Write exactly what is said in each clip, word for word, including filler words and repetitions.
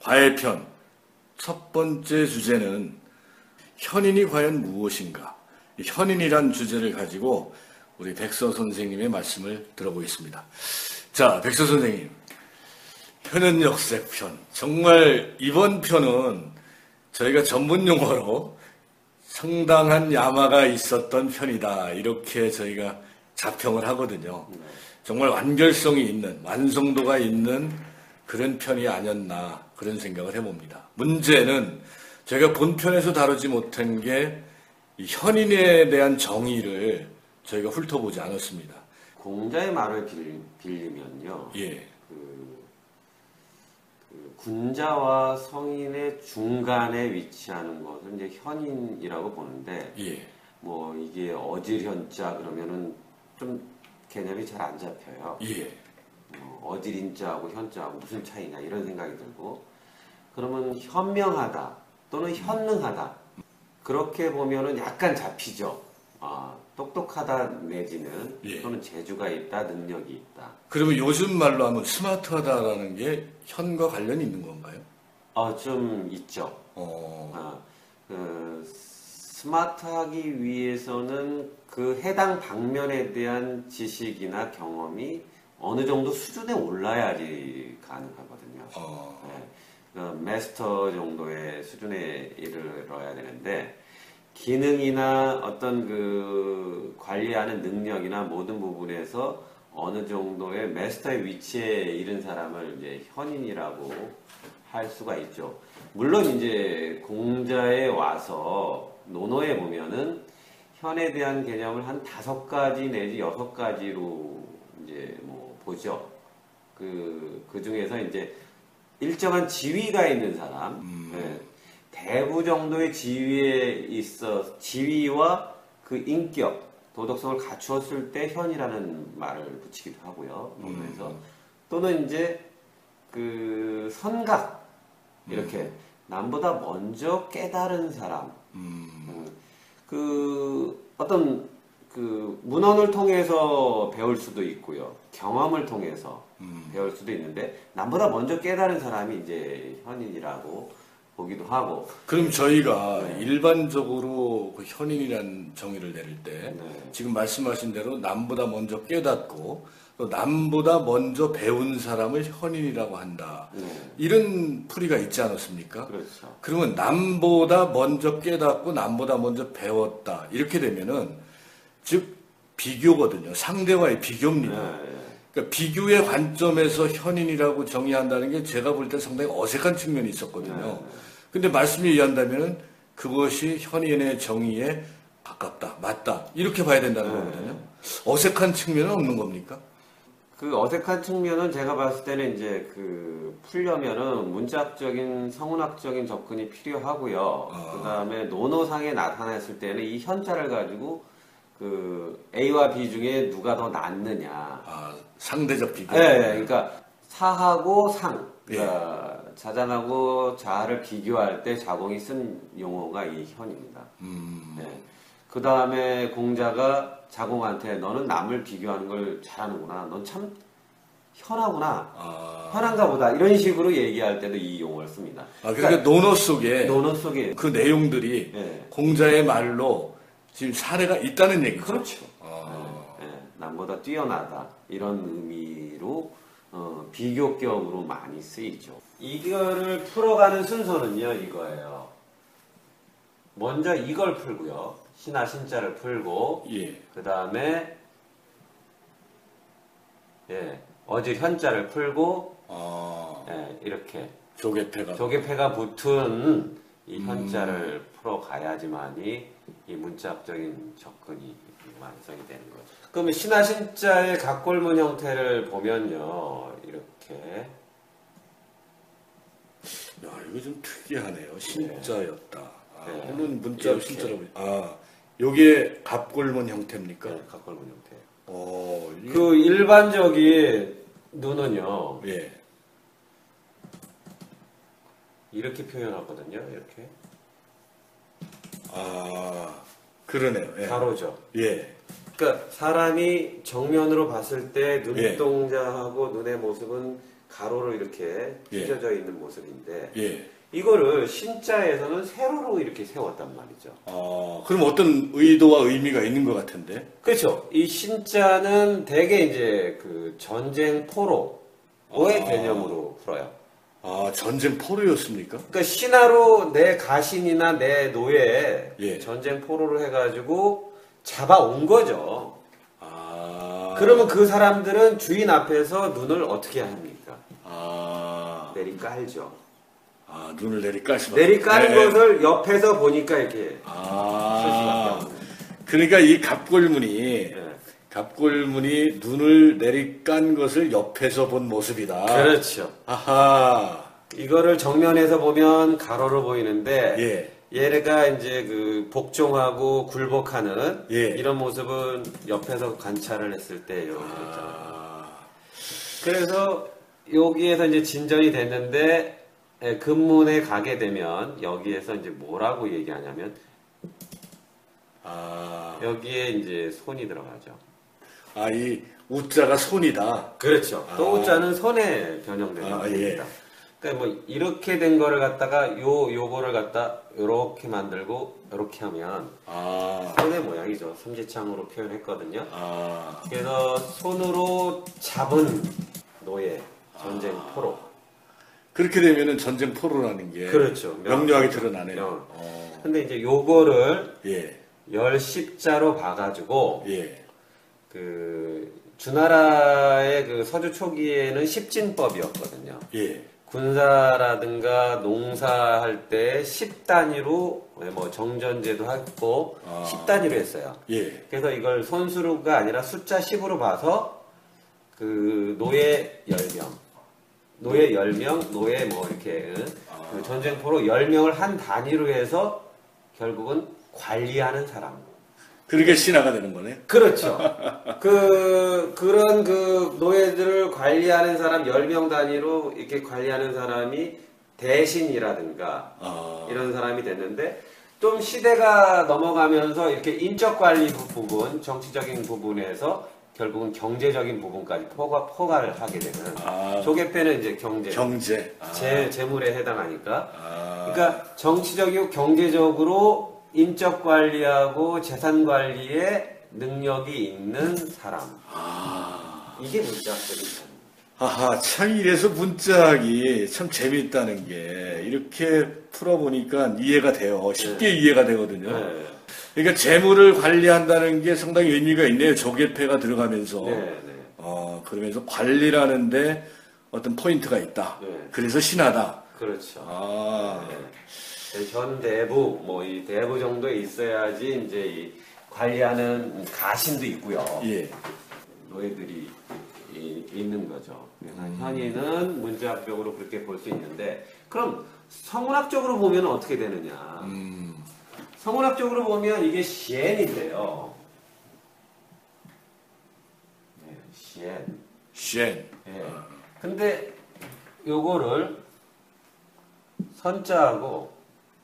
과외편 첫 번째 주제는 현인이 과연 무엇인가? 현인이란 주제를 가지고 우리 백서 선생님의 말씀을 들어보겠습니다. 자, 백서 선생님, 현현역색편. 정말 이번 편은 저희가 전문 용어로 상당한 야마가 있었던 편이다, 이렇게 저희가 자평을 하거든요. 정말 완결성이 있는, 완성도가 있는 그런 편이 아니었나, 그런 생각을 해봅니다. 문제는 저희가 본편에서 다루지 못한 게 이 현인에 대한 정의를 저희가 훑어보지 않았습니다. 공자의 말을 빌, 빌리면요. 예. 그, 그 군자와 성인의 중간에 위치하는 것을 이제 현인이라고 보는데, 예. 뭐 이게 어질현자 그러면은 좀 개념이 잘 안 잡혀요. 예. 어, 어질인자하고 현자하고 무슨 차이냐 이런 생각이 들고, 그러면 현명하다 또는 현능하다, 그렇게 보면은 약간 잡히죠. 아, 똑똑하다 내지는 예. 또는 재주가 있다, 능력이 있다. 그러면 요즘 말로 하면 스마트하다라는 게 현과 관련이 있는 건가요? 아, 좀 있죠. 어. 아, 그 스마트하기 위해서는 그 해당 방면에 대한 지식이나 경험이 어느 정도 수준에 올라야지 가능하거든요. 어. 네. 그 마스터 정도의 수준에 이르러야 되는데, 기능이나 어떤 그 관리하는 능력이나 모든 부분에서 어느 정도의 마스터의 위치에 이른 사람을 이제 현인이라고 할 수가 있죠. 물론 이제 공자에 와서 논어에 보면은 현에 대한 개념을 한 다섯 가지 내지 여섯 가지로 이제 뭐 보죠. 그, 그 중에서 이제 일정한 지위가 있는 사람, 음. 네. 대부 정도의 지위에 있어 지위와 그 인격, 도덕성을 갖추었을 때 현이라는 말을 붙이기도 하고요. 논어에서. 음. 또는 이제 그 선각, 이렇게 음. 남보다 먼저 깨달은 사람, 음. 그 어떤 그 문헌을 통해서 배울 수도 있고요, 경험을 통해서 음. 배울 수도 있는데, 남보다 먼저 깨달은 사람이 이제 현인이라고 보기도 하고. 그럼 저희가 네. 일반적으로 그 현인이라는 정의를 내릴 때 네. 지금 말씀하신 대로 남보다 먼저 깨닫고 또 남보다 먼저 배운 사람을 현인이라고 한다, 네. 이런 풀이가 있지 않았습니까? 그렇죠. 그러면 남보다 먼저 깨닫고 남보다 먼저 배웠다, 이렇게 되면은 즉 비교거든요. 상대와의 비교입니다. 네. 그러니까 비교의 관점에서 현인이라고 정의한다는 게 제가 볼 때 상당히 어색한 측면이 있었거든요. 네. 근데 말씀에 의한다면은 그것이 현인의 정의에 가깝다, 맞다, 이렇게 봐야 된다는 네. 거거든요. 어색한 측면은 없는 겁니까? 그 어색한 측면은 제가 봤을 때는 이제 그 풀려면은 문자학적인 성운학적인 접근이 필요하고요. 아. 그 다음에 논어상에 나타났을 때는 이 현자를 가지고 그 A와 B 중에 누가 더 낫느냐. 아, 상대적 비교. 네, 그러니까 사하고 상, 그러니까 예. 자장하고 자하를 비교할 때 자공이 쓴 용어가 이 현입니다. 음. 네. 그 다음에 공자가 자공한테 너는 남을 비교하는 걸 잘하는구나, 넌 참 현하구나, 아. 현한가 보다, 이런 식으로 얘기할 때도 이 용어를 씁니다. 아, 그러니까, 그러니까 논어 속에 논어 속에 그 내용들이 네. 공자의 말로 지금 사례가 있다는 얘기죠. 그렇죠. 아. 네, 네. 남보다 뛰어나다, 이런 의미로 어, 비교격으로 많이 쓰이죠. 이거를 풀어가는 순서는요, 이거예요. 먼저 이걸 풀고요, 신하 신자를 풀고, 예. 그 다음에 예, 어질 현자를 풀고, 아. 예, 이렇게 조개패가. 조개패가 붙은 이 음. 현자를 풀어가야지만이 이 문자학적인 접근이 완성이 되는 거죠. 그러면 신하 신자의 각골문 형태를 보면요, 이렇게. 야, 이거 좀 특이하네요. 신자였다. 아, 네. 물론 문자로 이렇게. 신자로. 아, 요게 갑골문 형태입니까? 네, 각골문 형태. 어, 이게- 그 일반적인 눈은요, 예. 이렇게 표현하거든요. 이렇게 아, 그러네요. 예. 가로죠. 예. 그러니까 사람이 정면으로 봤을 때 예. 눈동자하고 눈의 모습은 가로로 이렇게 예. 찢어져 있는 모습인데 예. 이거를 신자에서는 세로로 이렇게 세웠단 말이죠. 어, 그럼 어떤 의도와 의미가 있는 것 같은데? 그렇죠. 이 신자는 대개 이제 그 전쟁 포로의 아. 개념으로 풀어요. 아, 전쟁 포로였습니까? 그러니까 신하로 내 가신이나 내 노예에 예. 전쟁 포로를 해가지고 잡아온 거죠. 아. 그러면 그 사람들은 주인 앞에서 눈을 어떻게 합니까? 아. 내리 깔죠. 아, 눈을 내리 깔수밖에. 내리 까는 네. 것을 옆에서 보니까 이렇게 아. 쓸 수밖에 없는. 그러니까 이 갑골문이 네. 갑골문이 눈을 내리 깐 것을 옆에서 본 모습이다. 그렇죠. 아하. 이거를 정면에서 보면 가로로 보이는데 예. 얘가 이제 그 복종하고 굴복하는 예. 이런 모습은 옆에서 관찰을 했을 때 이렇게 있잖아요. 아. 그래서 여기에서 이제 진전이 됐는데 예, 금문에 가게 되면 여기에서 이제 뭐라고 얘기하냐면 아. 여기에 이제 손이 들어가죠. 아, 이 우자가 손이다. 그렇죠. 아. 또 우자는 손에 변형되는 아, 겁니다. 예. 그러니까 뭐 이렇게 된 거를 갖다가 요 요거를 갖다 요렇게 만들고 요렇게 하면 아. 손의 모양이죠. 삼지창으로 표현했거든요. 아. 그래서 손으로 잡은 노예, 전쟁 포로. 그렇게 되면은 전쟁 포로라는 게 그렇죠. 명료하게 명확하죠. 드러나네요. 명. 어. 근데 이제 요거를 예. 열 십자로 봐가지고 예. 그 주나라의 그 서주 초기에는 십진법이었거든요. 예. 군사라든가 농사할 때 십 단위로 뭐 정전제도 했고 아. 십 단위로 했어요. 예. 그래서 이걸 손수로가 아니라 숫자 십으로 봐서 그 노예 열 명, 노예 열 명, 노예 뭐 이렇게 아. 그 전쟁포로 열 명을 한 단위로 해서 결국은 관리하는 사람. 그렇게 신하가 되는 거네. 그렇죠. 그, 그런 그 노예들을 관리하는 사람 열 명 단위로 이렇게 관리하는 사람이 대신이라든가 아. 이런 사람이 됐는데 좀 시대가 넘어가면서 이렇게 인적 관리 부분, 정치적인 부분에서 결국은 경제적인 부분까지 포괄, 포괄을 하게 되는 아. 조개패는 이제 경제, 경제. 아. 재, 재물에 해당하니까 아. 그러니까 정치적이고 경제적으로 인적 관리하고 재산 관리에 능력이 있는 사람. 아. 이게 문자학적인 사람. 아하, 참 이래서 문자학이 참 재미있다는 게 이렇게 풀어보니까 이해가 돼요. 쉽게 네. 이해가 되거든요. 네. 그러니까 재물을 관리한다는 게 상당히 의미가 있네요. 조개패가 들어가면서. 네, 네. 어, 그러면서 관리라는데 어떤 포인트가 있다. 네. 그래서 신하다. 그렇죠. 아. 네. 현 대부, 뭐 이 대부 정도에 있어야지 이제 이 관리하는 가신도 있고요. 예. 노예들이 이- 있는 거죠. 그래서 음. 현이는 문자학적으로 그렇게 볼 수 있는데, 그럼 성문학적으로 보면 어떻게 되느냐? 음. 성문학적으로 보면 이게 시엔인데요. 네, 시엔. 쉔. 예. 근데 요거를 선자하고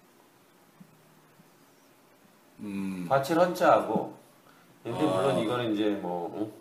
음. 받칠 헌자하고 근데 아. 물론 이거는 이제 뭐 응?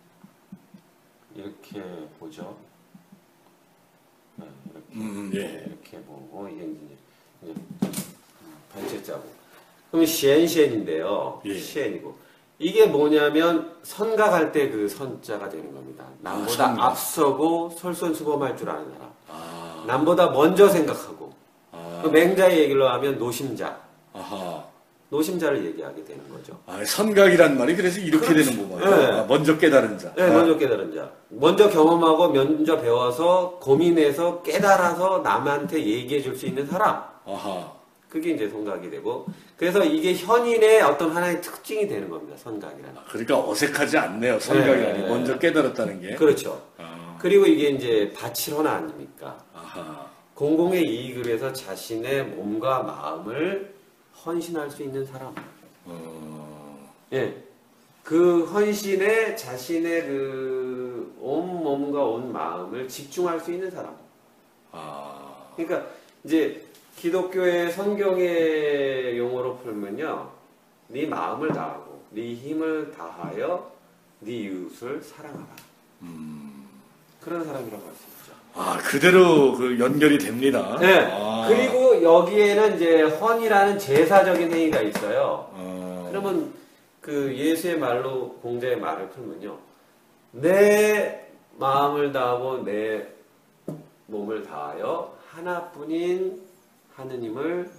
이렇게 보죠. 네, 이렇게 음, 예. 이렇게 보고 이게 이제 이제 반체자고. 그럼 시엔시엔인데요. 예. 시엔이고 이게 뭐냐면 선각할 때 그 선자가 되는 겁니다. 남보다 아, 선각. 앞서고 솔선수범할 줄 아는 사람. 아. 남보다 먼저 생각하고. 아. 그 맹자의 얘기로 하면 노심자. 아하. 노심자를 얘기하게 되는 거죠. 아, 선각이란 말이 그래서 이렇게 그렇지. 되는구만. 네. 아, 먼저 깨달은 자. 네, 아. 먼저 깨달은 자. 먼저 경험하고 먼저 배워서 고민해서 깨달아서 남한테 얘기해 줄 수 있는 사람. 아하. 그게 이제 선각이 되고. 그래서 이게 현인의 어떤 하나의 특징이 되는 겁니다. 선각이라는. 그러니까 어색하지 않네요. 선각이라니. 네. 먼저 깨달았다는 게. 그렇죠. 아. 그리고 이게 이제 바칠호나 아닙니까? 아하. 공공의 이익을 위해서 자신의 몸과 마음을 헌신할 수 있는 사람. 어. 예. 그 헌신에 자신의 그 온 몸과 온 마음을 집중할 수 있는 사람. 아. 그러니까 이제 기독교의 성경의 용어로 풀면요. 네 마음을 다하고 네 힘을 다하여 네 이웃을 사랑하라. 음. 그런 사람이라고 할 수 있죠. 아, 그대로 그 연결이 됩니다. 네. 아. 그리고 여기에는 이제 헌이라는 제사적인 행위가 있어요. 어. 그러면 그 예수의 말로 공자의 말을 풀면요. 내 마음을 다하고 내 몸을 다하여 하나뿐인 하느님을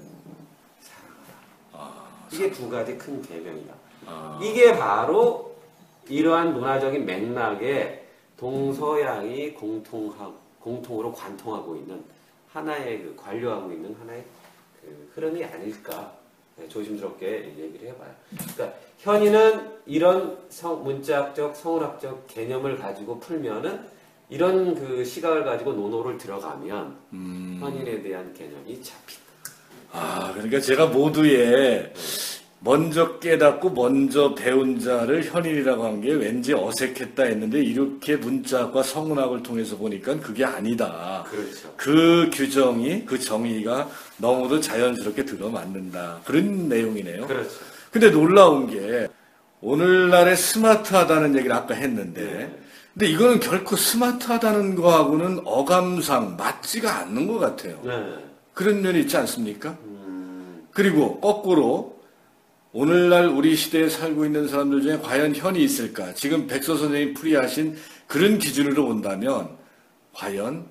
사랑하라. 아. 이게 두 가지 큰 계명이다. 아. 이게 바로 이러한 문화적인 맥락에 동서양이 공통하, 공통으로 관통하고 있는 하나의 그 관료하고 있는 하나의 그 흐름이 아닐까 조심스럽게 얘기를 해봐요. 그러니까 현이는 이런 성, 문자학적, 성문학적 개념을 가지고 풀면은 이런 그 시각을 가지고 논어를 들어가면 음. 현인에 대한 개념이 잡힌다. 아, 그러니까 제가 모두의 먼저 깨닫고 먼저 배운 자를 현인이라고 한 게 왠지 어색했다 했는데 이렇게 문자학과 성문학을 통해서 보니까 그게 아니다. 그렇죠. 그 규정이, 그 정의가 너무도 자연스럽게 들어맞는다. 그런 내용이네요. 그렇죠. 근데 놀라운 게 오늘날의 스마트하다는 얘기를 아까 했는데 네. 근데 이거는 결코 스마트하다는 거하고는 어감상 맞지가 않는 것 같아요. 네. 그런 면이 있지 않습니까? 음, 그리고 거꾸로 오늘날 우리 시대에 살고 있는 사람들 중에 과연 현이 있을까? 지금 백서 선생님이 풀이하신 그런 기준으로 본다면 과연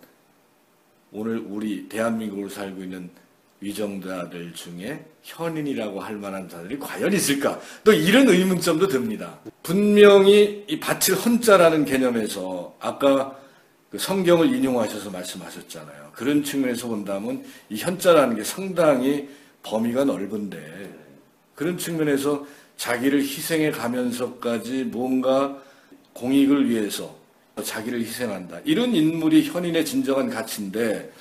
오늘 우리 대한민국을 살고 있는 위정자들 중에 현인이라고 할 만한 자들이 과연 있을까? 또 이런 의문점도 듭니다. 분명히 이 바칠 헌자라는 개념에서 아까 그 성경을 인용하셔서 말씀하셨잖아요. 그런 측면에서 본다면 이 현자라는 게 상당히 범위가 넓은데 그런 측면에서 자기를 희생해 가면서까지 뭔가 공익을 위해서 자기를 희생한다. 이런 인물이 현인의 진정한 가치인데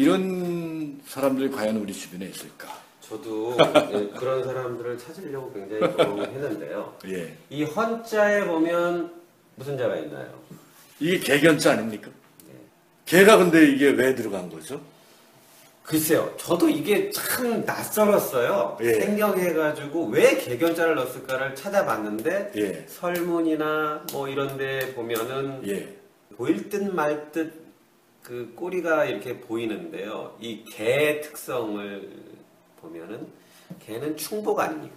이런 사람들이 과연 우리 주변에 있을까? 저도 예, 그런 사람들을 찾으려고 굉장히 노력했는데요. 예. 이 헌자에 보면 무슨 자가 있나요? 이게 개견자 아닙니까? 개가 근데 이게 왜 들어간 거죠? 글쎄요, 저도 이게 참 낯설었어요. 예. 생경해가지고 왜 개견자를 넣었을까를 찾아봤는데 예. 설문이나 뭐 이런데 보면은 예. 보일 듯 말 듯 그 꼬리가 이렇게 보이는데요. 이 개의 특성을 보면은 개는 충복 아닙니까?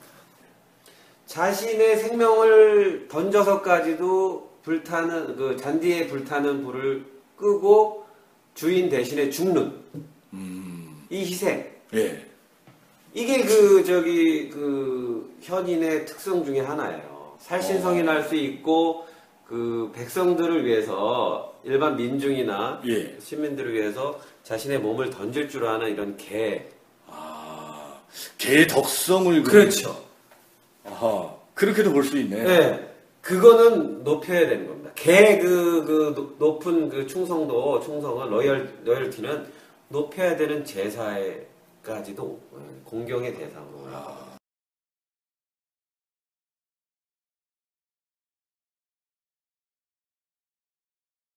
자신의 생명을 던져서까지도 불타는 그 잔디에 불타는 불을 끄고 주인 대신에 죽는 음. 이 희생. 예. 이게 그 저기 그 현인의 특성 중에 하나예요. 살신성인할 수 있고 그 백성들을 위해서 일반 민중이나 예. 시민들을 위해서 자신의 몸을 던질 줄 아는 이런 개. 아, 개의 덕성을 그렇죠. 아하. 그렇게도 볼 수 있네. 네. 그거는 높여야 되는 겁니다. 개 그 그 높은 그 충성도 충성은 로열 로열티는 높여야 되는 제사에까지도 공경의 대상으로 올라가.